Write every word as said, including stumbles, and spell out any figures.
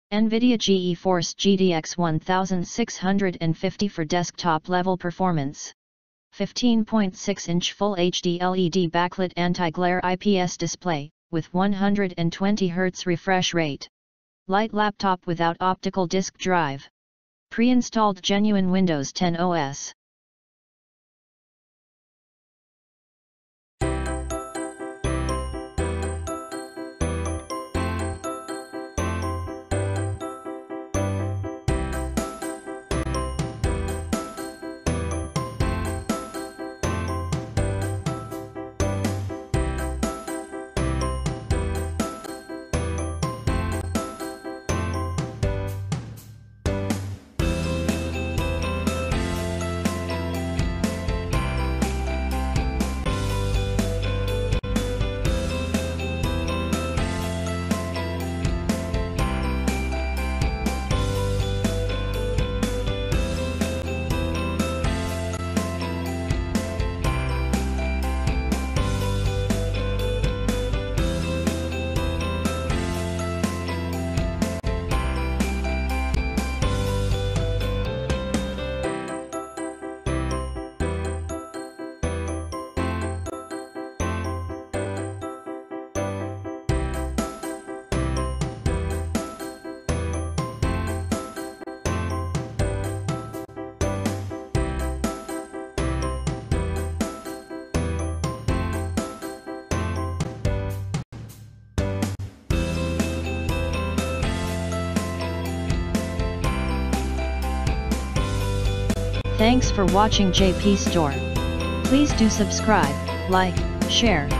NVIDIA Geforce G T X sixteen fifty for desktop-level performance. fifteen point six inch Full H D L E D backlit anti-glare I P S display, with one hundred twenty hertz refresh rate. Light laptop without optical disk drive. Pre-installed genuine Windows ten O S. Thanks for watching J P Store. Please do subscribe, like, share,